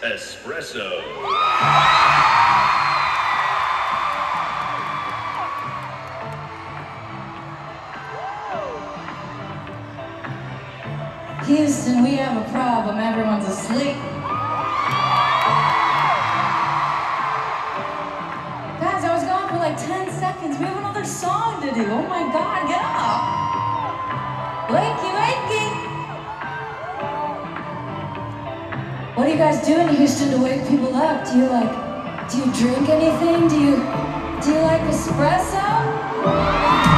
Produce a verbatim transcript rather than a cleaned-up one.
Espresso. Houston, we have a problem. Everyone's asleep. Guys, I was gone for like ten seconds. We have another song to do. Oh my God, get up. Wakey, wakey. What do you guys do in Houston to wake people up? Do you like, do you drink anything? Do you, do you like espresso?